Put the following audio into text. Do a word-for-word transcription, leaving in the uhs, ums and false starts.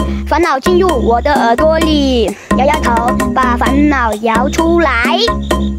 烦恼进入我的耳朵里，摇摇头，把烦恼摇出来。